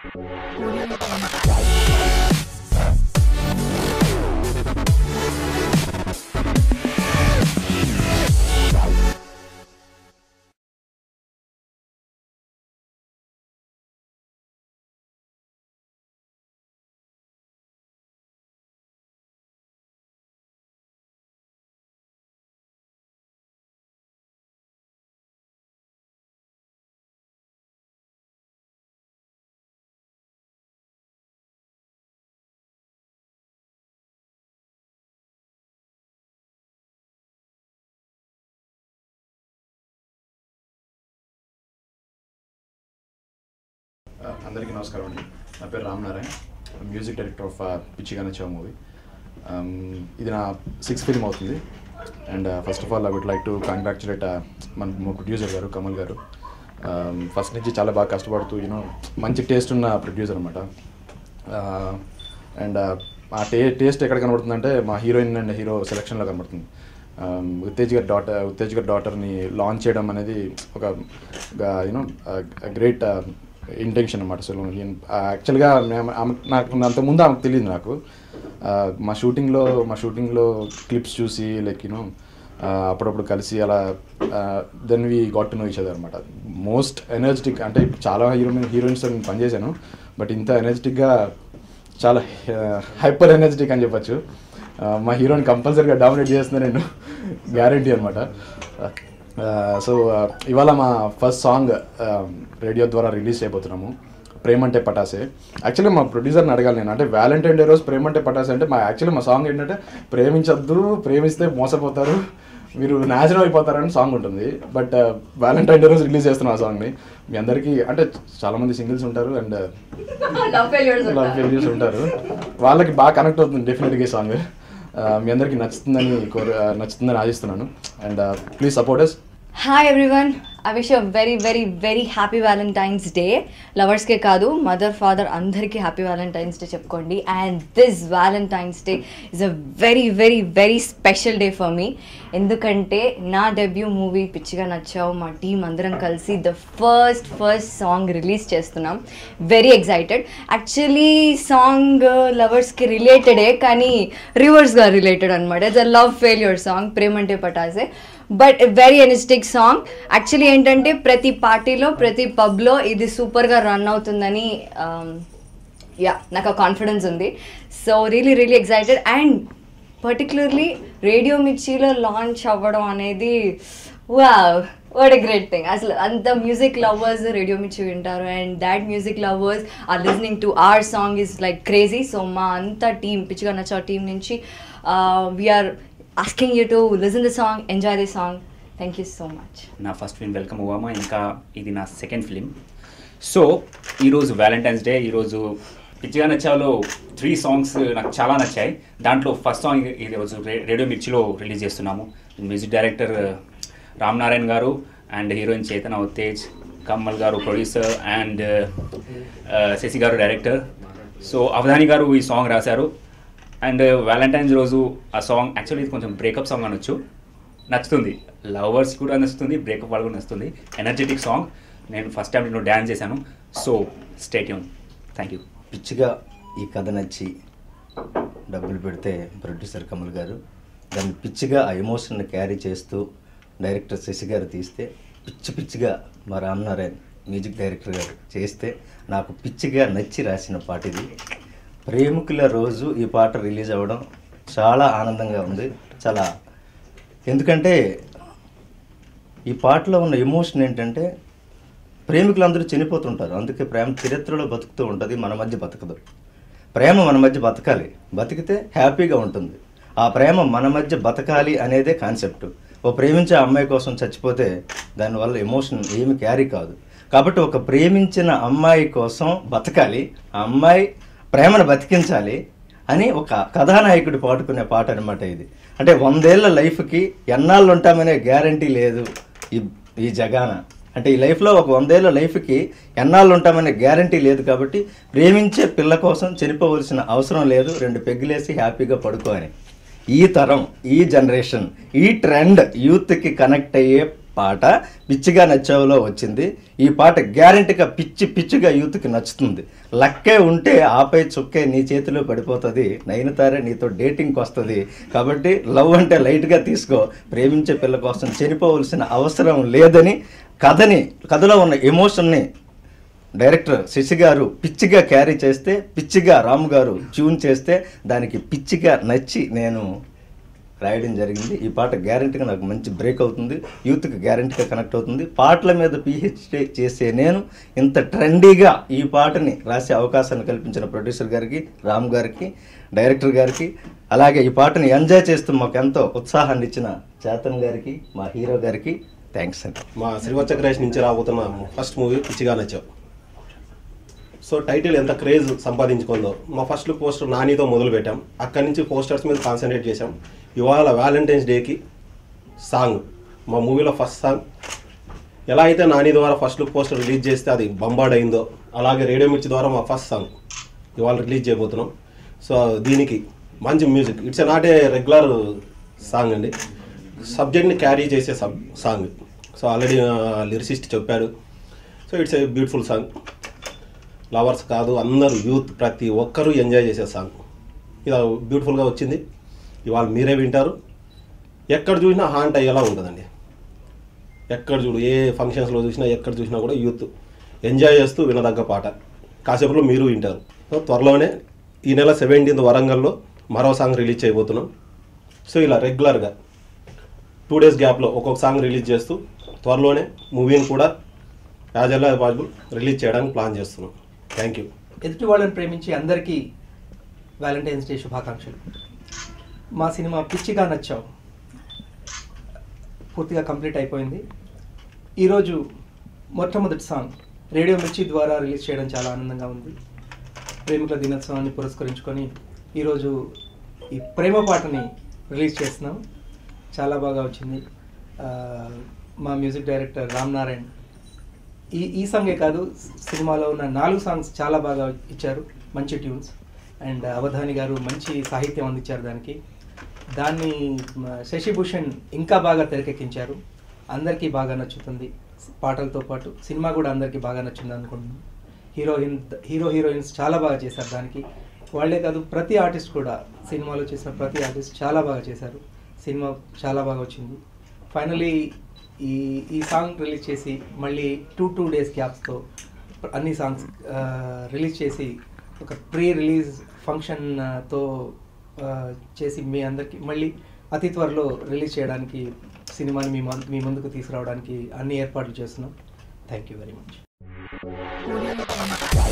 అందరికీ నమస్కారం అండి. నా పేరు Ram Narayan, music director of Pichiga Nachavu movie. ఇది నా 6th ఫిల్మ్ అవుతుంది. And first of all I would like to congratulate మా ప్రొడ్యూసర్ గారు కమల్ గారు. ఫస్ట్ నుంచి చాలా బాగా కష్టపడుతూ మంచి టేస్ట్ ఉన్న ప్రొడ్యూసర్ అనమాట. అండ్ ఆ టేస్ట్ ఎక్కడ కనబడుతుందంటే మా హీరోయిన్ అండ్ హీరో సెలక్షన్లో కనబడుతుంది. ఉత్తేజ్ గారి డాటర్ని లాంచ్ చేయడం అనేది ఒక గ్రేట్ ఇంటెన్షన్ అనమాట. సో యాక్చువల్గా నాకు అంతకుముందు ఆమెకు తెలియదు. నాకు మా షూటింగ్లో క్లిప్స్ చూసి అప్పుడప్పుడు కలిసి అలా then we got to know each other అనమాట. మోస్ట్ ఎనర్జెటిక్, అంటే ఇప్పుడు చాలా హీరోయిన్స్ నేను పనిచేశాను, బట్ ఇంత ఎనర్జెటిక్గా చాలా హైపర్ ఎనర్జెటిక్ అని చెప్పచ్చు. మా హీరోని కంపల్సరీగా డామినేట్ చేస్తున్నా నేను, గ్యారంటీ అనమాట. సో ఇవాళ మా ఫస్ట్ సాంగ్ రేడియో ద్వారా రిలీజ్ చేయబోతున్నాము, ప్రేమంటే పటాసే. యాక్చువల్లీ మా ప్రొడ్యూసర్ని అడగాలి నేను, అంటే వ్యాలంటైన్ డే రోజు ప్రేమంటే పటాసే అంటే మా సాంగ్ ఏంటంటే ప్రేమించొద్దు, ప్రేమిస్తే మోసపోతారు, మీరు నాశనం అయిపోతారని సాంగ్ ఉంటుంది. బట్ వ్యాలంటైన్ డే రోజు రిలీజ్ చేస్తున్నాం ఆ సాంగ్ని. మీ అందరికీ అంటే చాలామంది సింగిల్స్ ఉంటారు అండ్ లవ్ ఫెయిల్యూర్స్ ఉంటారు, వాళ్ళకి బాగా కనెక్ట్ అవుతుంది డెఫినెట్గా ఈ సాంగ్. మీ అందరికీ నచ్చుతుందని ఆశిస్తున్నాను. And please support us. Hi everyone, I wish you a very very very happy Valentine's Day. Lovers ke kaadu, mother father andariki happy Valentine's Day chepkondi. And this Valentine's Day is a very very very special day for me. Endukante na debut movie Pichiga Nachavu ma team andaram kalsi the first song release chestunam. Very excited. Actually song lovers ki related e kani reverse ga related anamata. It's a love failure song, Premante Patase. But very energetic song. Actually ఏంటంటే ప్రతి పార్టీలో ప్రతి పబ్లో ఇది సూపర్గా run అవుతుందని నాకు ఆ confidence ఉంది. So really excited. And particularly radio మిర్చిలో లాంచ్ అవ్వడం అనేది వాట్ ఎ గ్రేట్ థింగ్. అసలు అంత మ్యూజిక్ లవర్స్ రేడియో మిర్చి వింటారు and that music lovers are listening to our song is like crazy. So మా అంతా టీం పిచ్చిగా నచ్చా టీం నుంచి we're asking you to listen the song, enjoy the song. Thank you so much. నా first film welcome ఉవామా, ఇంకా ఇది నా second film. So ఈరోజు Valentine's day. ఈరోజు పిచ్చిగా నచ్చావులో 3 songs నాకు చాలా నచ్చాయి. దాంట్లో ఫస్ట్ సాంగ్ ఈరోజు రేడియో మిర్చిలో రిలీజ్ చేస్తున్నాము. మ్యూజిక్ డైరెక్టర్ రామ్ నారాయణ్ గారు అండ్ హీరోయిన్ చేతన ఉత్తేజ్, కమ్మల్ గారు ప్రొడ్యూసర్ అండ్ శశి గారు డైరెక్టర్. సో అవధాని గారు ఈ సాంగ్ రాశారు. అండ్ వ్యాలంటైన్స్ రోజు ఆ సాంగ్ యాక్చువల్లీ ఇది కొంచెం బ్రేకప్ సాంగ్ అనొచ్చు. నచ్చుతుంది, లవర్స్ కూడా నచ్చుతుంది, బ్రేకప్ వాళ్ళు కూడా నచ్చుతుంది. Energetic song. నేను ఫస్ట్ టైం నేను డ్యాన్స్ చేశాను. So stay tune. Thank you. పిచ్చిగా ఈ కథ నచ్చి డబ్బులు పెడితే ప్రొడ్యూసర్ కమల్ గారు దాన్ని పిచ్చిగా ఆ ఎమోషన్ని క్యారీ చేస్తూ డైరెక్టర్ శశి గారు తీస్తే, పిచ్చిగా మా రామ్ నారాయణ్ మ్యూజిక్ డైరెక్టర్ గారు చేస్తే నాకు పిచ్చిగా నచ్చి రాసిన పాట ఇది. ప్రేమికుల రోజు ఈ పాట రిలీజ్ అవ్వడం చాలా ఆనందంగా ఉంది. ఎందుకంటే ఈ పాటలో ఉన్న ఎమోషన్ ఏంటంటే ప్రేమికులందరూ చనిపోతుంటారు, అందుకే ప్రేమ చరిత్రలో బతుకుతూ ఉంటుంది, మన మధ్య బతకదు. ప్రేమ మన మధ్య బతకాలి, బతికితే హ్యాపీగా ఉంటుంది. ఆ ప్రేమ మన మధ్య బతకాలి అనేదే కాన్సెప్ట్. ఓ ప్రేమించే అమ్మాయి కోసం చచ్చిపోతే దానివల్ల ఎమోషన్ ఏమి క్యారీ కాదు. కాబట్టి ఒక ప్రేమించిన అమ్మాయి కోసం బతకాలి, ఆ అమ్మాయి ప్రేమను బతికించాలి అని ఒక కథానాయకుడు పాడుకునే పాట అనమాట ఇది. అంటే 100 ఏళ్ల లైఫ్కి ఎన్నాళ్ళు ఉంటామనే గ్యారంటీ లేదు ఈ జగాన. అంటే ఈ లైఫ్లో ఒక 100 ఏళ్ల లైఫ్కి ఎన్నాళ్ళు ఉంటామనే గ్యారంటీ లేదు. కాబట్టి ప్రేమించే పిల్ల కోసం చనిపోవలసిన అవసరం లేదు, 2 పెగ్గులేసి హ్యాపీగా పడుకో అని. ఈ తరం, ఈ జనరేషన్, ఈ ట్రెండ్ యూత్కి కనెక్ట్ అయ్యే పాట పిచ్చిగా నచ్చావులో వచ్చింది. ఈ పాట గ్యారెంటీగా పిచ్చిగా యూత్కి నచ్చుతుంది. లక్కే ఉంటే ఆపై చుక్కే నీ చేతిలో పడిపోతుంది, నయనతారే నీతో డేటింగ్కి వస్తుంది. కాబట్టి లవ్ అంటే లైట్గా తీసుకో, ప్రేమించే పిల్ల కోసం చనిపోవలసిన అవసరం లేదని కథలో ఉన్న ఎమోషన్ని డైరెక్టర్ శశి గారు పిచ్చిగా క్యారీ చేస్తే, పిచ్చిగా రాము గారు ట్యూన్ చేస్తే దానికి పిచ్చిగా నచ్చి నేను రాయడం జరిగింది. ఈ పాట గ్యారెంటీగా నాకు మంచి బ్రేక్ అవుతుంది, యూత్కి గ్యారెంటీగా కనెక్ట్ అవుతుంది. పాటల మీద పిహెచ్డి చేసే నేను ఇంత ట్రెండీగా ఈ పాటని రాసే అవకాశాన్ని కల్పించిన ప్రొడ్యూసర్ గారికి, రామ్ గారికి, డైరెక్టర్ గారికి, అలాగే ఈ పాటని ఎంజాయ్ చేస్తూ మాకు ఎంతో ఉత్సాహాన్ని ఇచ్చిన చేతన్ గారికి, మా హీరో గారికి థ్యాంక్స్ అండి. మా శ్రీవత్స క్రేష్ నుంచి రాబోతున్న first movie Pichiga Nachavu. So title ఎంత క్రేజ్ సంపాదించుకుందో. మా ఫస్ట్ లుక్ పోస్టర్ నానితో మొదలు పెట్టాం, అక్కడి నుంచి పోస్టర్స్ మీద కాన్సన్ట్రేట్ చేసాం. ఇవాళ వ్యాలంటైన్స్ డేకి సాంగ్, మా మూవీలో ఫస్ట్ సాంగ్ ఎలా అయితే నాని ద్వారా ఫస్ట్ లుక్ పోస్టర్ రిలీజ్ చేస్తే అది బంబార్డ్ అయిందో, అలాగే రేడియో మిర్చి ద్వారా మా ఫస్ట్ సాంగ్ ఇవాళ రిలీజ్ చేయబోతున్నాం. సో దీనికి మంచి music, it's not a regular song అండి, సబ్జెక్ట్ని క్యారీ చేసే సాంగ్. సో ఆల్రెడీ లిరిసిస్ట్ చెప్పాడు. So it's a beautiful song. Lovers కాదు, అందరూ యూత్ ప్రతి ఒక్కరూ ఎంజాయ్ చేసే సాంగ్. ఇది బ్యూటిఫుల్గా వచ్చింది. ఇవాళ మీరే వింటారు. ఎక్కడ చూసినా హాంట్ అయ్యేలా ఉంటుందండి. ఎక్కడ చూడు, ఏ ఫంక్షన్స్లో చూసినా, ఎక్కడ చూసినా కూడా యూత్ ఎంజాయ్ చేస్తూ వినదగ్గ పాట. కాసేపులో మీరు వింటారు. త్వరలోనే ఈ నెల 17th వరంగల్లో మరో సాంగ్ రిలీజ్ చేయబోతున్నాం. సో ఇలా రెగ్యులర్గా 2 days గ్యాప్లో ఒక్కొక్క సాంగ్ రిలీజ్ చేస్తూ త్వరలోనే మూవీని కూడా as well as possible release చేయడానికి ప్లాన్ చేస్తున్నాం. Thank you. ఎదుటి వాళ్ళని ప్రేమించి అందరికీ వ్యాలంటైన్స్ డే శుభాకాంక్షలు. మా సినిమా పిచ్చిగా నచ్చావు పూర్తిగా కంప్లీట్ అయిపోయింది. ఈరోజు మొట్టమొదటి సాంగ్ రేడియో మిర్చి ద్వారా రిలీజ్ చేయడం చాలా ఆనందంగా ఉంది. ప్రేమికుల దినోత్సవాన్ని పురస్కరించుకొని ఈరోజు ఈ ప్రేమ పాటని రిలీజ్ చేస్తున్నాం. చాలా బాగా వచ్చింది. మా మ్యూజిక్ డైరెక్టర్ రామ్ నారాయణ్ ఈ సాంగే కాదు, సినిమాలో ఉన్న 4 సాంగ్స్ చాలా బాగా ఇచ్చారు, మంచి ట్యూన్స్. అండ్ అవధాని గారు మంచి సాహిత్యం అందించారు దాన్ని శశిభూషణ్ ఇంకా బాగా తెరకెక్కించారు. అందరికీ బాగా నచ్చుతుంది. పాటలతో పాటు సినిమా కూడా అందరికీ బాగా నచ్చింది అనుకుంటున్నాను. హీరోయిన్స్ చాలా బాగా చేశారు దానికి. వాళ్ళే కాదు, ప్రతి ఆర్టిస్ట్ కూడా, సినిమాలో చేసిన ప్రతి ఆర్టిస్ట్ చాలా బాగా చేశారు. సినిమా చాలా బాగా వచ్చింది. ఫైనలీ ఈ సాంగ్ రిలీజ్ చేసి మళ్ళీ 2 days గ్యాప్స్తో అన్ని సాంగ్స్ రిలీజ్ చేసి ఒక ప్రీ రిలీజ్ ఫంక్షన్తో చేసి మీ అందరికీ మళ్ళీ అతి త్వరలో రిలీజ్ చేయడానికి సినిమాని మీ ముందుకు తీసుకురావడానికి అన్ని ఏర్పాట్లు చేస్తున్నాం. Thank you very much.